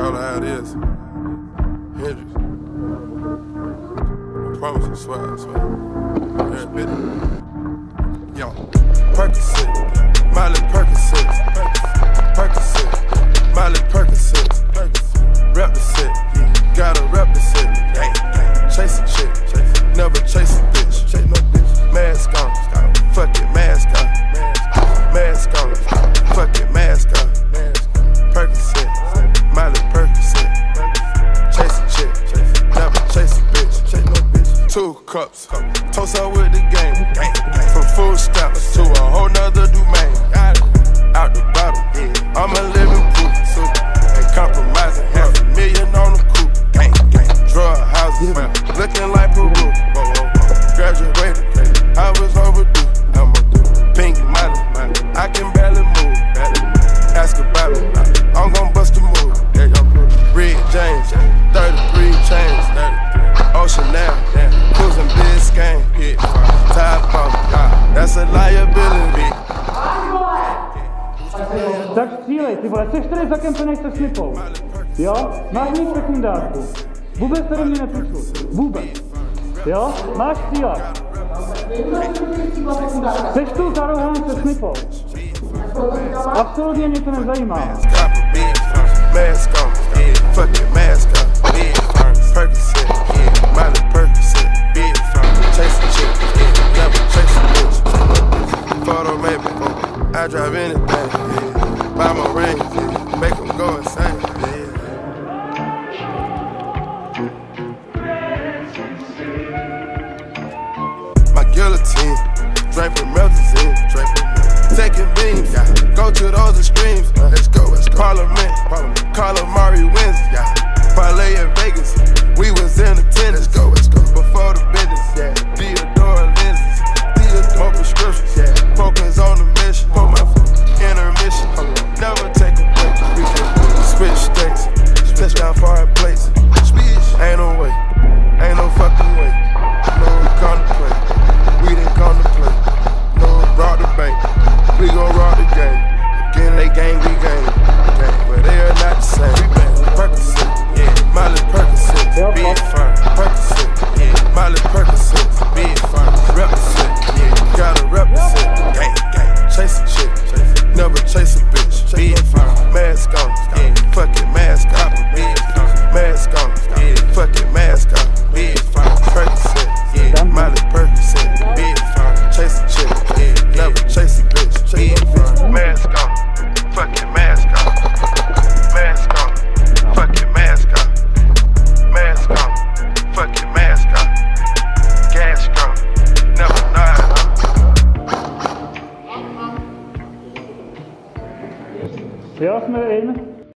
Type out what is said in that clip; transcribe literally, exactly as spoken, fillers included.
call her how it is. Hendrix. I promise I swear, I swear. Every bit. Yo, Percocet, Miley Percocet, Percocet, Miley Percocet, rep the set, gotta rep the set. Chase a chick, never chase a bitch. Mask on, fuck it, mask on. Mask on, fuck it, mask on. Percocet, Miley Percocet. Chase a chick, never chase a bitch. Two cups, toast up with the game. From food stamps to a whole nother domain. Out the bottle, I'm a living proof. Ain't compromising, half a million on the coupe. Drug houses, looking like Peru. Graduated, I was overdue. I'm a pink Miley, I can barely move. Ask about me, I'm gon' bust a move. Red James, thirty-three chains, Ocean now, cruising Biscayne. Top off, that's a liability. Tak střílej, ty vole, seš tady zakempenej se snipou. Jo? Máš mít sekundárku. Vůbec se do mě nepůjčuj. Vůbec. Jo? Máš střílet. Seš tu zarouhan se snipou. Absolutně mě to nezajímá. Mask on, fuck it, mask on. Percocet, Miley Percocet. Chase a chick, never chase a bitch. Photo maybe, I drive anything. Buy my ring, make them go insane. My guillotine, drink from Meltazine, drink from taking beams, yeah. Go to those extremes, uh, let's go, let's go. Parliament, Parliament. Calamari wins, yeah. Parlay in Vegas, we was in attendance, let's go, let's go. Before the business, yeah. Theodore lenses, Theodore prescriptions, yeah. Focus on the mission, put my intermission, never take a break. Switch states, touchdown foreign places. Ain't no way, ain't no fucking way. No, we come to play, we didn't come to play. No, rob the bank, we gon' rob the game. Again, they gang, we gang, but they are not the same. Percocet, yeah, Miley Percocet, be it fine. Percocet, yeah, Miley Percocet, be it fine. Represent, yeah, gotta represent. Gang, gang, chase a chick, never chase a bitch. Be it fine. Mask on, yeah, fuck it, mask on. Be it fine. Mask on, yeah, fuck it, mask on. Be it fine. Percocet, yeah, Miley Percocet, be it fine. Chase a chick, yeah, never chase a bitch. Be it fine. Mask on, fuck it, mask on. Mask on, fuck it, mask on. Mask on, fuck it, mask on. Gas gone, never nod. Jo, jsme in.